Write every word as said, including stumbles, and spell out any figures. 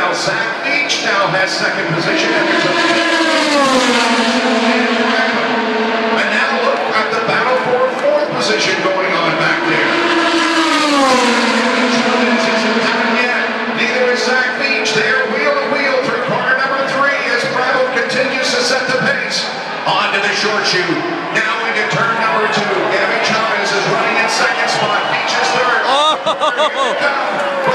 Meanwhile, Zach Beach now has second position. And there's a and now look at the battle for fourth position going on back there. Isn't done yet. Neither is Zach Beach. They're wheel to wheel through car number three as Bravo continues to set the pace. On to the short shoot. Now into turn number two. Gabby Chavez is running in second spot. Beach is third. Oh.